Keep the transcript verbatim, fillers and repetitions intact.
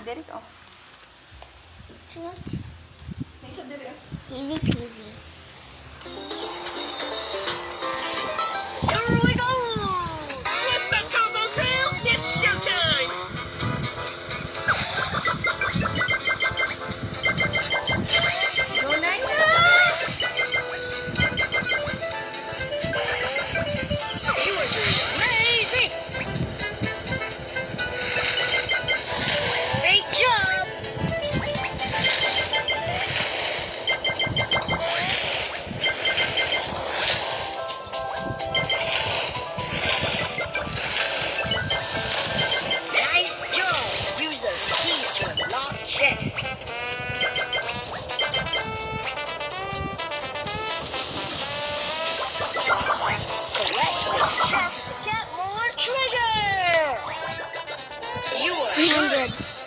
diri ko. Chut. Tingkod diri. Easy peasy. Here we go! What's up, Combo Crew? It's showtime! Go na na! You are doing amazing! Great job! Nice job! Use those keys to unlock chests. Collect the chest to get more treasure! You are three hundred.